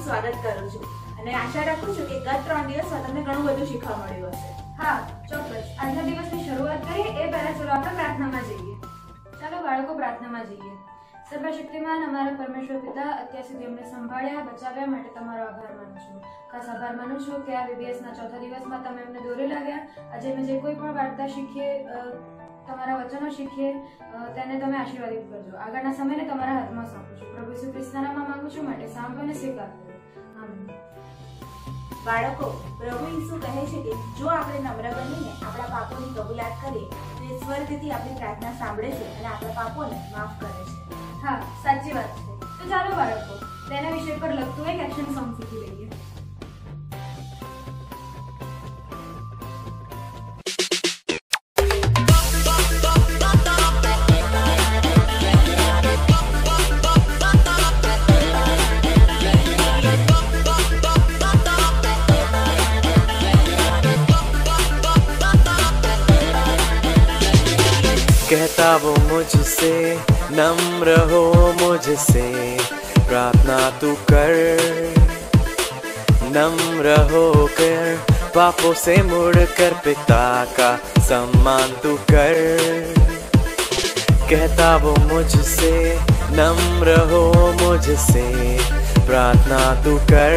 સ્વાગત કરું છું અને આશા રાખું છું કે ગત 3 દિવસમાં તમને ઘણું બધું શીખવા મળ્યું હશે। हाँ ચોક્કસ। આજના દિવસની શરૂઆત કરીએ એ પહેલા ચલો આપણે પ્રાર્થનામાં જઈએ। ચાલો બાળકો પ્રાર્થનામાં જઈએ। સર્વશક્તિમાન અમારા પરમેશ્વર પિતા, અત્યાર સુધી અમને સંભાળ્યા બચાવ્યા માટે તમારો આભાર માનું છું। ખાસ આભાર માનું છું કે આ VBSના ચોથા દિવસમાં તમે અમને દોરી લાવ્યા। આજે અમે જે કોઈ પણ વાર્તા શીખીએ, તમારા વચનો શીખીએ, તેને તમે આશીર્વાદિત કરજો। આગળના સમયને તમારા હાથમાં સોંપું છું। પ્રભુ ઈસુ ખ્રિસ્તના નામમાં માંગુ છું, માટે સાંભળો અને સ્વીકાર કરો। આમીન। બાળકો, પ્રભુ ઈસુ કહે છે કે જો આપણે નમ્ર બનીને આપણા પાપોની કબૂલાત કરીએ તો એ સ્વર્ગથી આપણી પ્રાર્થના સાંભળે છે અને આપણા પાપોને માફ કરે છે। हाँ साची बात है। तो चलो बाळको तेना विषय पर लगતું એક એક્શન સોંગ શીખી લઈએ। कहता वो मुझसे नम्र हो मुझसे प्रार्थना तू कर, नम्र होकर पापों से मुड़कर पिता का सम्मान तू कर। कहता वो मुझसे नम्र हो मुझसे प्रार्थना तू कर,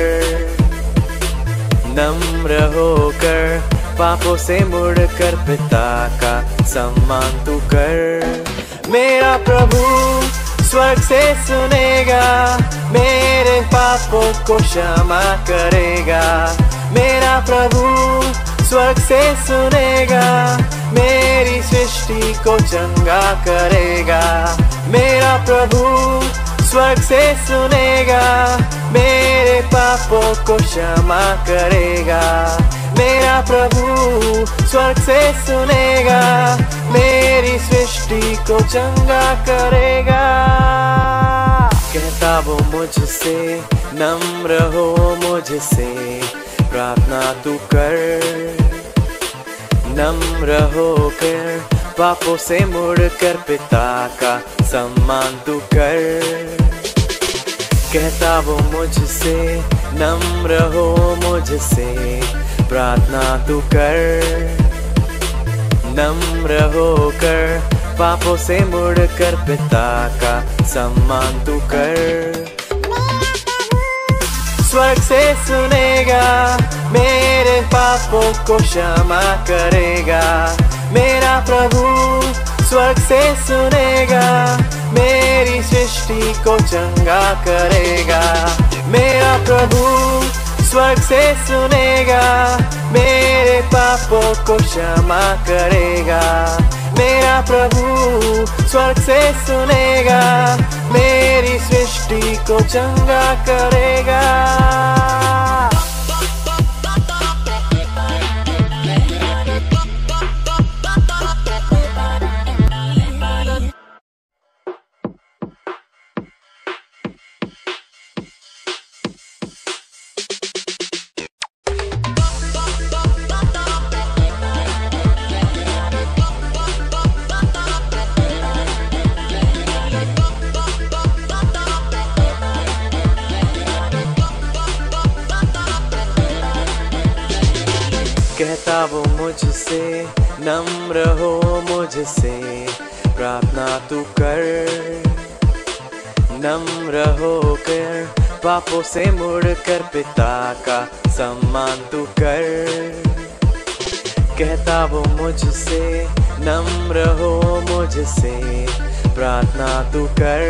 नम्र होकर पापों से मुड़कर पिता का सम्मान तू कर। मेरा प्रभु स्वर्ग से सुनेगा, मेरे पापों को क्षमा करेगा। मेरा प्रभु स्वर्ग से सुनेगा, मेरी सृष्टि को चंगा करेगा। मेरा प्रभु स्वर्ग से सुनेगा, मेरे पापों को क्षमा करेगा। मेरा प्रभु स्वर्ग से सुनेगा, मेरी सृष्टि को चंगा करेगा। कहता वो मुझसे नम्र हो मुझसे प्रार्थना तू कर, नम्र होकर पापों से मुड़कर पिता का सम्मान तू कर। कहता वो मुझसे नम्र हो मुझसे प्रार्थना तू कर, नम्र होकर पापों से मुड़कर पिता का सम्मान तू कर। स्वर्ग से सुनेगा, मेरे पापों को क्षमा करेगा। मेरा प्रभु स्वर्ग से सुनेगा, मेरी सृष्टि को चंगा करेगा। मेरा प्रभु स्वर्ग से सुनेगा, मेरे पापों को क्षमा करेगा। मेरा प्रभु स्वर्ग से सुनेगा, मेरी सृष्टि को चंगा करेगा। कहता वो मुझसे नम्र हो मुझसे प्रार्थना तू कर, नम्र होकर पापों से मुड़कर पिता का सम्मान तू कर। कहता वो मुझसे नम्र हो मुझसे प्रार्थना तू कर,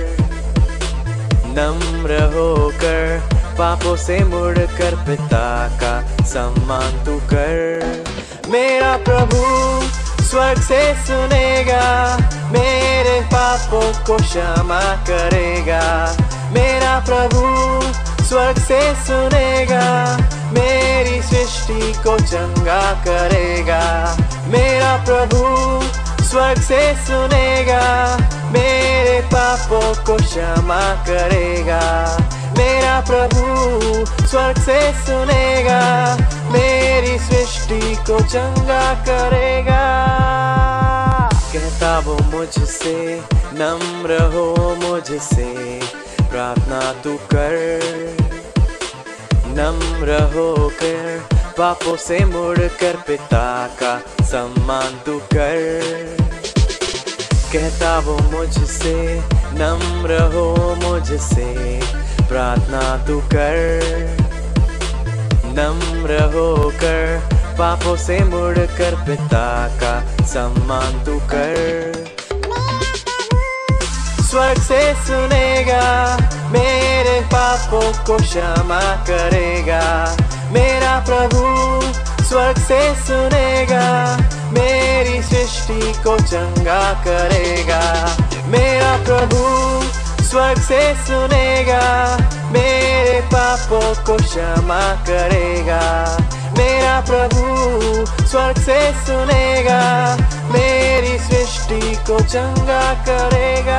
नम्र होकर पापों से मुड़कर पिता का सम्मान तू कर। मेरा प्रभु स्वर्ग से सुनेगा, मेरे पापों को क्षमा करेगा। मेरा प्रभु स्वर्ग से सुनेगा, मेरी सृष्टि को चंगा करेगा। मेरा प्रभु स्वर्ग से सुनेगा, मेरे पापों को क्षमा करेगा। मेरा प्रभु स्वर्ग से सुनेगा, मेरी सृष्टि को चंगा करेगा। कहता वो मुझसे नम्र हो मुझसे प्रार्थना तू कर, नम्र होकर पापों से मुड़कर पिता का सम्मान तू कर। कहता वो मुझसे नम्र हो मुझसे प्रार्थना तू कर। नम्र होकर पापों से मुड़कर पिता का सम्मान तू कर। स्वर्ग से सुनेगा मेरे पापों को क्षमा करेगा। मेरा प्रभु स्वर्ग से सुनेगा मेरी सृष्टि को चंगा करेगा। मेरा प्रभु स्वर्ग से सुनेगा मेरे पापों को क्षमा करेगा। मेरा प्रभु स्वर्ग से सुनेगा मेरी सृष्टि को चंगा करेगा।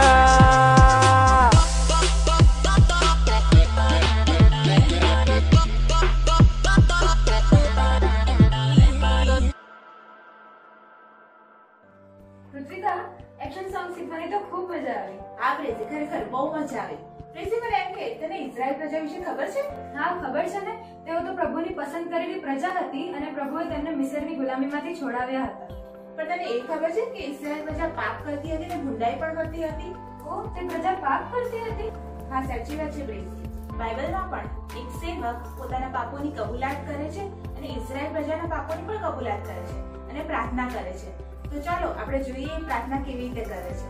ઋત્વિકા, એક્શન સોંગ શીખવાની તો ખૂબ મજા આવી. આ પ્રેઝી ખરેખર બહુ મજા આવી. પ્રેઝી મને એમ કે તને ઇઝરાયલ પ્રજા વિશે ખબર છે? હા, ખબર છે ને. તેઓ તો પ્રભુની પસંદ કરેલી પ્રજા હતી અને પ્રભુએ તેમને મિસ્રની ગુલામીમાંથી છોડાવ્યા હતા. પણ તને એ ખબર છે કે ઇઝરાયલ પ્રજા પાપ કરતી હતી અને ભૂંડાઈ પણ કરતી હતી? ઓ, તે પ્રજા પાપ કરતી હતી? હા, સાચી વાત છે પ્રેઝી. બાઇબલમાં પણ એક સેવક પોતાના પાપોની કબૂલાત કરે છે અને ઇઝરાયલ પ્રજાના પાપોની પણ કબૂલાત કરે છે અને પ્રાર્થના કરે છે. તો ચાલો આપણે જોઈએ એ પ્રાર્થના કેવી રીતે કરે છે.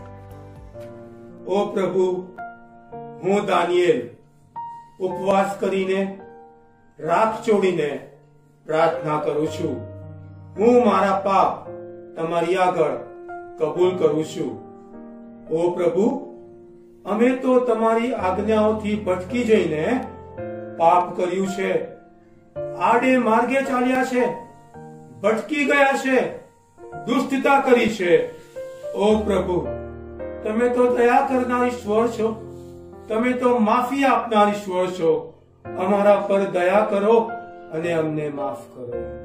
ઓ પ્રભુ, હું દાનિયેલ ઉપવાસ કરીને રાખ ચોડીને પ્રાર્થના કરું છું. હું મારા પાપ તમારી આગળ કબૂલ કરું છું. ઓ પ્રભુ, અમે તો તમારી આજ્ઞાઓથી ભટકી જઈને પાપ કર્યું છે, આડે માર્ગે ચાલ્યા છે, ભટકી ગયા છે, દુષ્ટતા કરી છે. ઓ પ્રભુ, તમે તો દયા કરનાર ઈશ્વર છો, તમે તો માફી આપનાર ઈશ્વર છો. અમારા પર દયા કરો અને અમને માફ કરો.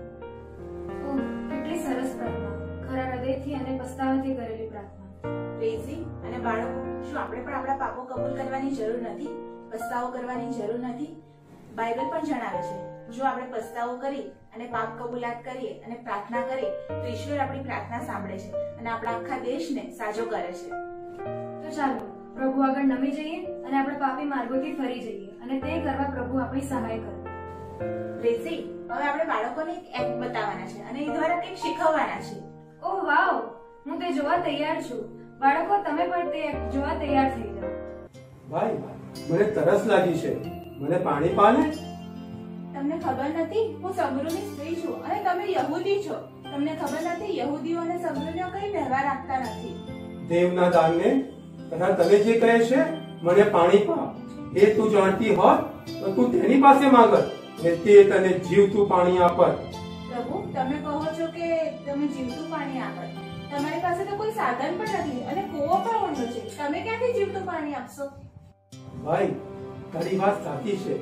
ઓહ, કેટલી સરસ પ્રાર્થના. ખરા હૃદયથી અને પસ્તાવાથી કરેલી પ્રાર્થના. પ્રેઝી અને બાળકો, શું આપણે પણ આપણા પાપો કબૂલ કરવાની જરૂર નથી? પસ્તાવો કરવાની જરૂર નથી? બાઇબલ પણ જણાવે છે જો આપણે પસ્તાવો કરી અને પાપ કબૂલાત કરીએ અને પ્રાર્થના કરીએ તો ઈશ્વર આપણી પ્રાર્થના સાંભળે છે અને આપણા આખા દેશને સાજો કરે છે. તો ચાલો પ્રભુ આગળ નમી જઈએ અને આપણે પાપી માર્ગોથી ફરી જઈએ અને તે કરવા પ્રભુ આપણી સહાય કરે. પ્રેઝી, હવે આપણે બાળકોને એક એક્ટ બતાવવાના છે અને એ દ્વારા કંઈક શીખવવાના છે. ઓહ વાવ, હું તે જોવા તૈયાર છું. બાળકો, તમે પણ તે જોવા તૈયાર થઈ જાઓ. ભાઈ, મને તરસ લાગી છે, મને પાણી પાને. તમને ખબર નથી હું સમૃદ્ધની સ્ત્રી છું અને તમે યહૂદી છો? તમને ખબર નથી યહૂદીઓ અને સમૃદ્ધીઓ કઈ તહેવાર રાખતા નથી? દેવના દાનને તથા તને જે કહે છે મને પાણી પા, એ તું જાણતી હોત તો તું તેની પાસે માંગત ને તે તને જીવતું પાણી આપત. પ્રભુ, તમે કહો છો કે તમે જીવતું પાણી આપો. તમારી પાસે તો કોઈ સાધન પણ નથી અને કૂવો પણ ઊંડો છે. તમે ક્યાંથી જીવતું પાણી આપશો? ભાઈ, તારી વાત સાચી છે,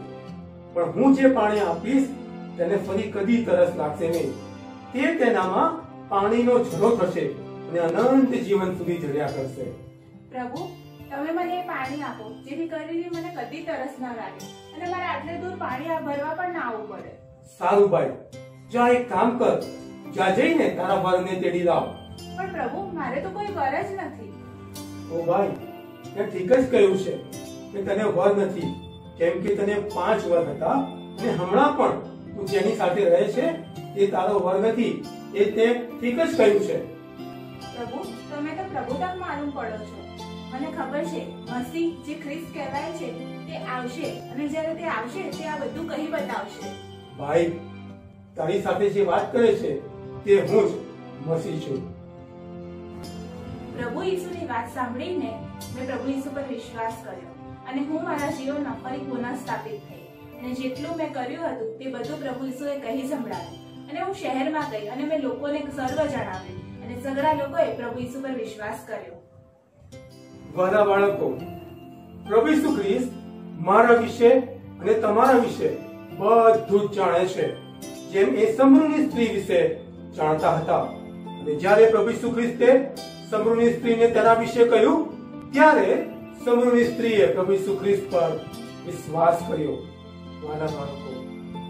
પણ હું જે પાણી આપીશ તેને ફરી કદી તરસ લાગશે નહીં. તે તેનામાં પાણીનો ઝરો થશે અને અનંત જીવન સુધી જળ્યા કરશે. પ્રભુ, તમે મને એ પાણી આપો જેથી કરીને મને કદી તરસ ન લાગે અને મારે આટલે દૂર પાણી ભરવા પણ ના આવવું પડે. સારું ભાઈ, જા એક કામ કર, જા જઈને તારા વરને તેડી લાવ. પણ પ્રભુ, મારે તો કોઈ વર જ નથી. ઓ ભાઈ, મેં ઠીક જ કહ્યું છે કે તને વર નથી, કેમ કે તને 5 વર હતા અને હમણાં પણ તું જેની સાથે રહે છે એ તારો વર નથી. એ તે ઠીક જ કહ્યું છે. પ્રભુ, તમે તો પ્રભુતા માલુમ પડો છો. મને ખબર છે મસીહ જે ખ્રિસ્ત કહેવાય છે તે આવશે અને જ્યારે તે આવશે તે આ બધું કહી બતાવશે. ભાઈ, તારી સાથે જે વાત કરે છે તે હું જ મસીહ છું. પ્રભુ ઈસુની વાત સાંભળીને મેં પ્રભુ ઈસુ પર વિશ્વાસ કર્યો અને હું મારા જીવનમાં ફરી પુનઃસ્થાપિત થઈ અને જેટલું મેં કર્યું હતું તે બધું પ્રભુ ઈસુએ કહી સંભળાવ્યું અને હું શહેરમાં ગઈ અને મેં લોકોને સર્વ જણાવ્યું અને સગળા લોકોએ પ્રભુ ઈસુ પર વિશ્વાસ કર્યો. વાલા બાળકો, પ્રભુ ઈસુ ખ્રિસ્ત મારા વિશે અને તમારા વિશે બધું જ જાણે છે, જેમ એ સમૃદ્ધની સ્ત્રી વિશે જાણતા હતા. અને જ્યારે પ્રભુ ઈસુ ખ્રિસ્તે સમૃદ્ધની સ્ત્રીને તેના વિશે કહ્યું ત્યારે સમૃદ્ધની સ્ત્રીએ પ્રભુ ઈસુ ખ્રિસ્ત પર વિશ્વાસ કર્યો. વાલા બાળકો,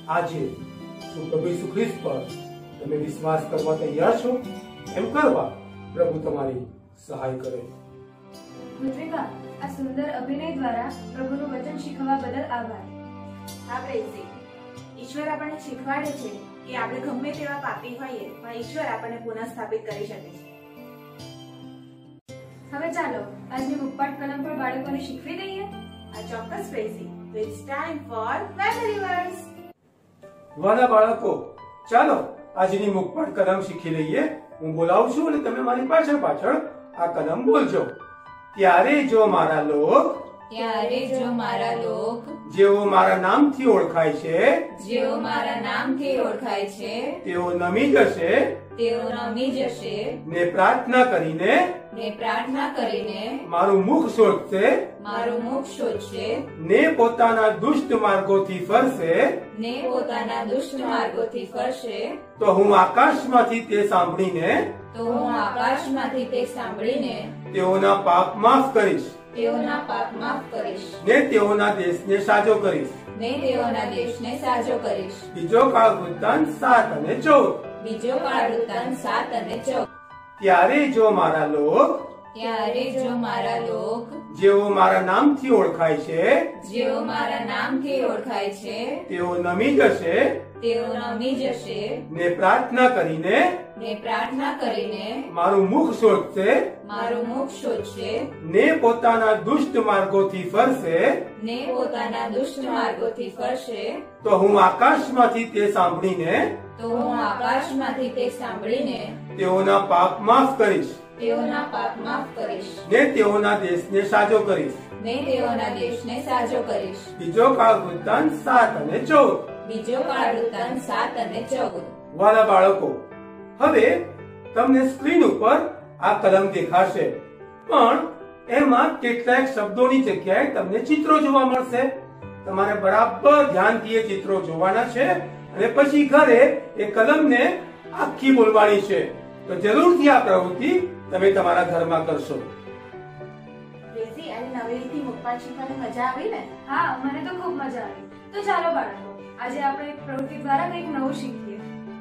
આજે શું પ્રભુ ઈસુ ખ્રિસ્ત પર તમે વિશ્વાસ કરવા તૈયાર છો? એમ કરવા પ્રભુ તમારી સહાય કરે. પૃથ્વીકા, આ સુંદર અભિનય દ્વારા પ્રભુનું વચન શીખવા બદલ આભાર. હા પ્રેઝી, ઈશ્વર આપણને શીખવાડે છે કે આપણે ગમે તેવા પાપી હોઈએ પણ ઈશ્વર આપણને પુનઃસ્થાપિત કરી શકે છે. હવે ચાલો આજની મુખપાઠ કલમ પર બાળકોને શીખવી દઈએ. આ ચોક્કસ પ્રેઝી. It's time for memory words. વાલા બાળકો, ચાલો આજની મુખપાઠ કલમ શીખી લઈએ. હું બોલાવું છું અને તમે મારી પાછળ પાછળ આ કલમ બોલજો. ત્યારે જો મારા લોક, ત્યારે જો મારા લોક, જેઓ મારા નામથી ઓળખાય છે, જેઓ મારા નામથી ઓળખાય છે, તેઓ નમી જશે તેઓ નમી જશે ને પ્રાર્થના કરીને ને પ્રાર્થના કરીને મારું મુખ શોધશે મારું મુખ શોધશે ને પોતાના દુષ્ટ માર્ગોથી ફરશે, ને પોતાના દુષ્ટ માર્ગોથી ફરશે, તો હું આકાશમાંથી તે સાંભળીને તો હું આકાશમાંથી તે સાંભળીને તેઓના પાપ માફ કરીશ તેઓના પાપ માફ કરીશ ને તેઓના દેશને સાજો કરીશ. ને તેઓના દેશને સાજો કરીશ. બીજો કાળ વૃત્તાંત 7 અને 14. બીજો કાળ વૃત્તાંત 7 અને 14. ત્યારે જો મારા લોક, ત્યારે જો મારા લોક, જેઓ મારા નામથી ઓળખાય છે, જેઓ મારા નામથી ઓળખાય છે, તેઓ નમી જશે તેઓ નમી જશે ને પ્રાર્થના કરીને ને પ્રાર્થના કરીને મારું મુખ શોધશે મારું મુખ શોધશે ને પોતાના દુષ્ટ માર્ગોથી ફરશે, ને પોતાના દુષ્ટ માર્ગોથી ફરશે, તો હું આકાશમાંથી તે સાંભળીને તો હું આકાશમાંથી તે સાંભળીને તેઓના પાપ માફ કરીશ તેઓના પાપ માફ કરીશ ને તેઓના દેશને સાજો કરીશ. ને તેઓના દેશને સાજો કરીશ. બીજો કાળ વૃત્તાંત 7 અને 14. બીજો કાળ વૃત્તાંત 7 અને 14. વાલા બાળકો, હવે તમને સ્ક્રીન ઉપર આ કલમ દેખાશે, પણ એમાં કેટલાક શબ્દોની જગ્યાએ તમને ચિત્રો જોવા મળશે. તમારે બરાબર ધ્યાનથી એ ચિત્રો જોવાના છે અને પછી ઘરે એ કલમને આખી બોલવાની છે. તો જરૂરથી આ પ્રવૃત્તિ તમે તમારા ઘરમાં કરશો. પ્રેઝી, આજે નવી રીતે મુખપાઠ શીખવાની મજા આવી ને? હા, મને તો ખૂબ મજા આવી. તો ચાલો બાળકો, આજે આપણે એક પ્રવૃત્તિ દ્વારા કંઈક નવું શીખીએ.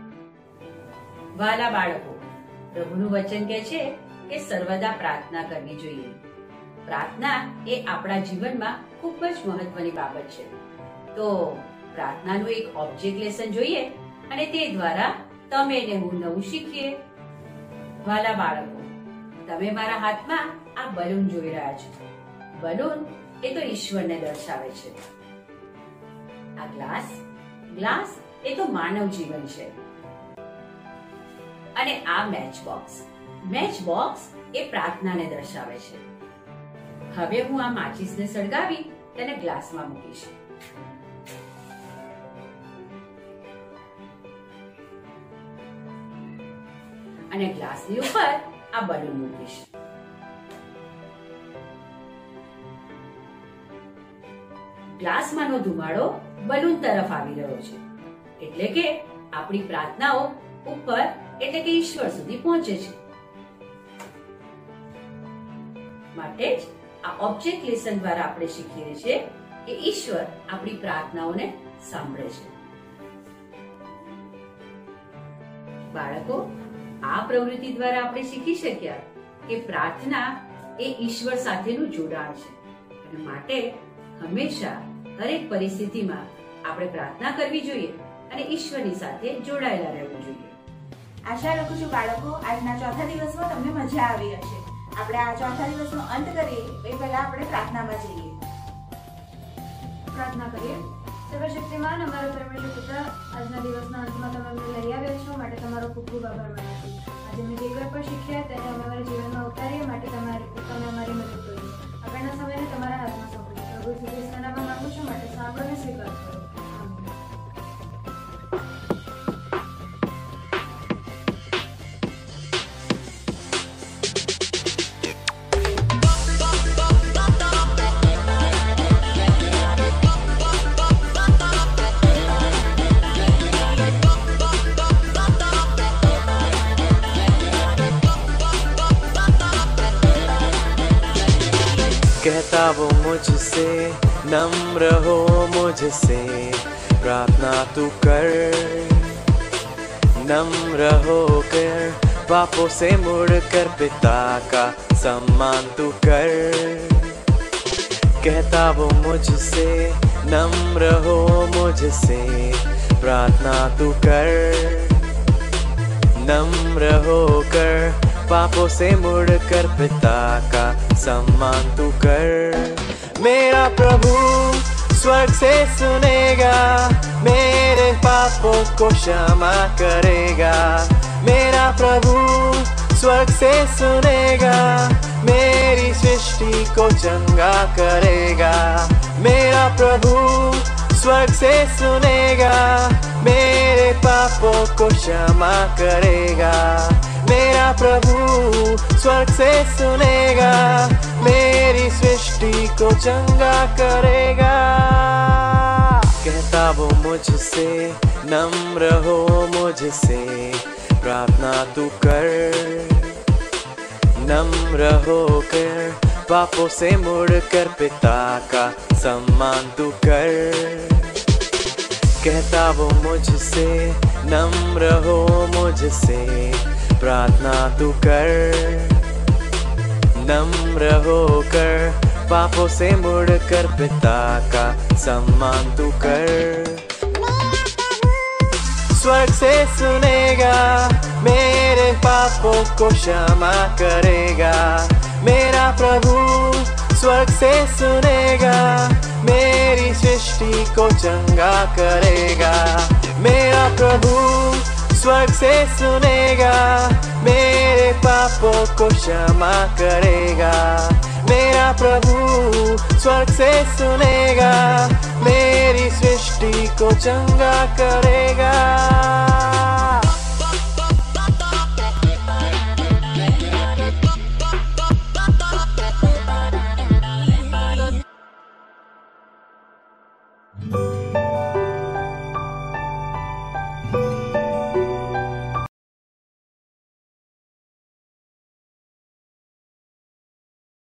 વાલા બાળકો, પ્રભુનું વચન કહે છે કે સર્વદા પ્રાર્થના કરવી જોઈએ. પ્રાર્થના એ આપણા જીવનમાં ખૂબ જ મહત્વની બાબત છે. તો પ્રાર્થનાનું એક ઓબ્જેક્ટ લેસન જોઈએ અને તે દ્વારા તમે ને હું નવું શીખીએ. વાલા બાળકો, તમે મારા હાથમાં આ બલૂન જોઈ રહ્યા છો. બલૂન એ તો ઈશ્વરને દર્શાવે છે. આ ગ્લાસ એ તો માનવ જીવન છે. અને આ મેચ બોક્સ એ પ્રાર્થનાને દર્શાવે છે. હવે હું આ માચીસને સળગાવી તેને ગ્લાસમાં મૂકીશ. અને ગ્લાસની ઉપર આ બલૂન મૂકીશ. ગ્લાસમાંનો ધુમાડો બલૂન તરફ આવી રહ્યો છે, એટલે કે આપણી પ્રાર્થનાઓ ઉપર એટલે કે ઈશ્વર સુધી પહોંચે છે. માટે જ આ ઓબ્જેક્ટ લેસન દ્વારા આપણે શીખીએ છીએ કે ઈશ્વર આપણી પ્રાર્થનાઓને સાંભળે છે. બાળકો, આ પ્રવૃત્તિ દ્વારા આપણે શીખી શક્યા કે પ્રાર્થના એ ઈશ્વર સાથેનું જોડાણ છે અને માટે હંમેશા દરેક પરિસ્થિતિમાં આપણે પ્રાર્થના કરવી જોઈએ અને ઈશ્વરની સાથે જોડાયેલા રહેવું જોઈએ. આશા રાખું છું બાળકો, આજના ચોથા દિવસમાં તમને મજા આવી હશે. આપણે આ ચોથા દિવસનો અંત કરીએ એ પહેલા આપણે પ્રાર્થનામાં જઈએ. પ્રાર્થના કરીએ. સર્વશક્તિમાન અમારા પરમેશ્વર પિતા, આજના દિવસના અંતમાં તમે અમને લઈ આવ્યા છો માટે તમારો ખૂબ ખૂબ આભાર માનું છું. આજે અમે જે કંઈ પણ શીખ્યા તેને અમે અમારા જીવનમાં ઉતારીએ માટે તમે અમારી મદદ કરો. આગળના સમયને તમારા હાથમાં સોંપીએ. પ્રભુ ઈસુ ખ્રિસ્તના નામમાં માંગુ છું, માટે સાંભળો અને સ્વીકાર કરો. આમીન. कहता वो मुझसे नम्र हो मुझसे प्रार्थना तू कर। नम्र होकर पापों से मुड़कर पिता का सम्मान तू कर। कहता वो मुझसे नम्र हो मुझसे प्रार्थना तू कर। नम्र होकर पापों से मुड़कर पिता का सम्मान तू कर। मेरा प्रभु स्वर्ग से सुनेगा, मेरे पापों को क्षमा करेगा। मेरा प्रभु स्वर्ग से सुनेगा, मेरी सृष्टि को चंगा करेगा। मेरा प्रभु स्वर्ग से सुनेगा, मेरे पापों को क्षमा करेगा। मेरा प्रभु स्वर्ग से सुनेगा, मेरी सृष्टि को चंगा करेगा। कहता वो मुझसे नम्र हो मुझसे प्रार्थना तू कर। नम्र होकर पापों से मुड़कर पिता का सम्मान तू कर। कहता वो मुझसे नम्र हो मुझसे प्रार्थना तू कर। नम्र होकर पापों से मुड़कर पिता का सम्मान तू कर। स्वर्ग से सुनेगा, मेरे पापों को क्षमा करेगा। मेरा प्रभु स्वर्ग से सुनेगा, मेरी सृष्टि को चंगा करेगा। मेरा प्रभु स्वर्ग से सुनेगा, मेरे पापों को क्षमा करेगा। मेरा प्रभु स्वर्ग से सुनेगा, मेरी सृष्टि को चंगा करेगा।